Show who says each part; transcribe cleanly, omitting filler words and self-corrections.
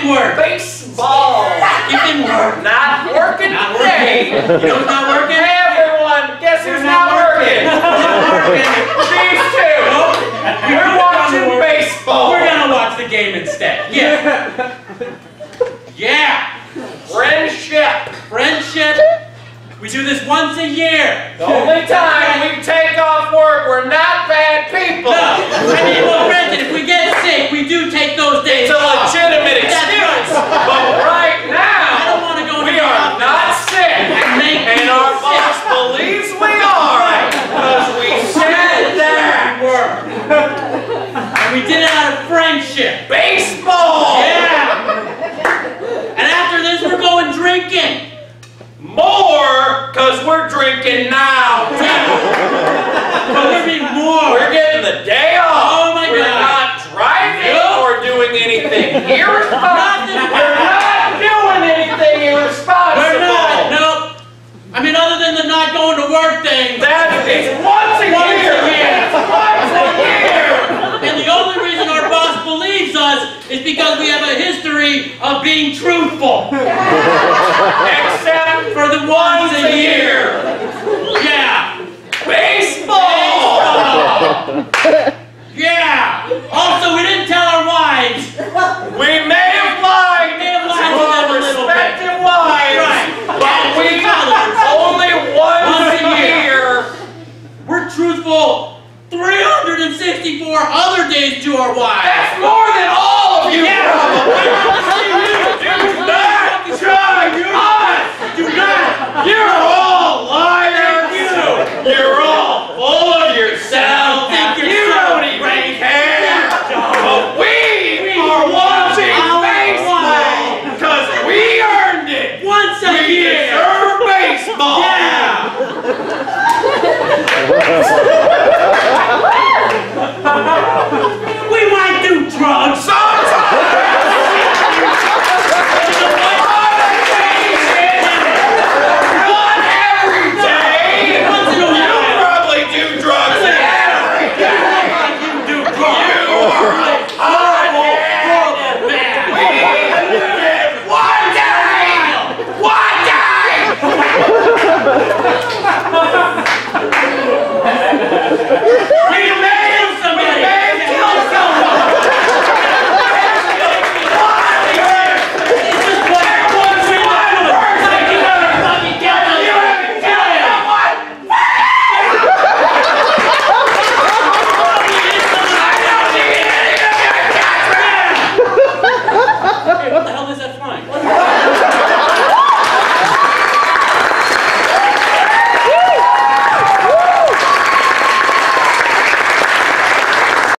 Speaker 1: can work.
Speaker 2: Baseball.
Speaker 1: You can work.
Speaker 2: Not working today.
Speaker 1: You know who's not working?
Speaker 2: Hey everyone, guess who's not working? These two.
Speaker 1: Nope.
Speaker 2: We're watching baseball.
Speaker 1: We're gonna watch the game instead. Yeah. Yeah.
Speaker 2: Friendship.
Speaker 1: Friendship. We do this once a year.
Speaker 2: The only time we take off work, we're not bad people.
Speaker 1: No. I mean, well, granted, if we get sick, we do take those days
Speaker 2: It's a
Speaker 1: off.
Speaker 2: legitimate excuse. But right now,
Speaker 1: I don't want to go into
Speaker 2: we
Speaker 1: the
Speaker 2: are
Speaker 1: office
Speaker 2: not sick. And our boss believes we are. Because we said that.
Speaker 1: And we did it out of friendship.
Speaker 2: Baseball.
Speaker 1: Yeah. And after this, we're going drinking.
Speaker 2: More, because we're drinking now.
Speaker 1: What do you mean more?
Speaker 2: We're getting the day off.
Speaker 1: Oh my
Speaker 2: We're
Speaker 1: God.
Speaker 2: not driving or doing anything irresponsible.
Speaker 1: Nothing.
Speaker 2: We're not doing anything irresponsible.
Speaker 1: We're not. Nope. I mean, other than the not going to work thing.
Speaker 2: That is once a year. Once a year.
Speaker 1: And the only reason our boss believes us is because we have a history of being truthful.
Speaker 2: Except
Speaker 1: For the once a year. Yeah.
Speaker 2: baseball.
Speaker 1: Yeah. Also, we didn't tell our wives.
Speaker 2: We may have lied
Speaker 1: We may have lied
Speaker 2: to
Speaker 1: to them
Speaker 2: our
Speaker 1: a little bit.
Speaker 2: respective wives,
Speaker 1: Right.
Speaker 2: but
Speaker 1: And
Speaker 2: we
Speaker 1: to others.
Speaker 2: only once a year.
Speaker 1: We're truthful 364 other days to our wives.
Speaker 2: That's more than all of you.
Speaker 1: Yeah.